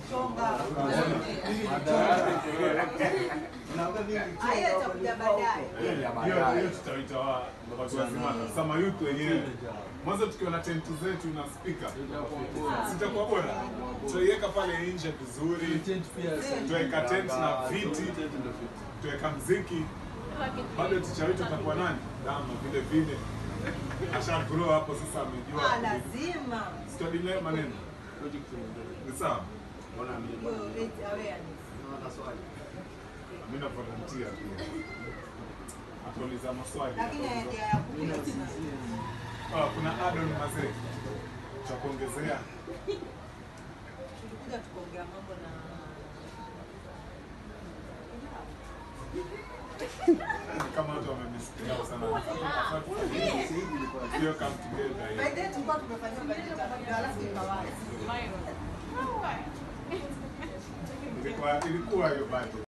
Chonga. Haya tutakuja baadaye. Hiyo tutaita watu wazima sama youth wenyewe. Mwanzo tukiona tent zetu na speaker. Sitakuwa bora. Tuiweka pale nje vizuri. Tuweka tent na viti. Tuweka muziki. Bado teacher wetu atakuwa nani? Dama vile vile. Ashagrow hapo sasa amejua. Lazima. Sitadile maneno. Ni sawa? Mbona mimi awareness. Mimi na volunteer pia. Atuuliza maswali. Lakini ya kupiga kuna add-on mazee. Cha kuongezea. Tulikuja tukaongea mambo na kama watu wamemisikia sana. Hiyo come together. By the way tulikuwa tumefanya katika alafu ikawaza. Ilikuwa hiyo bado.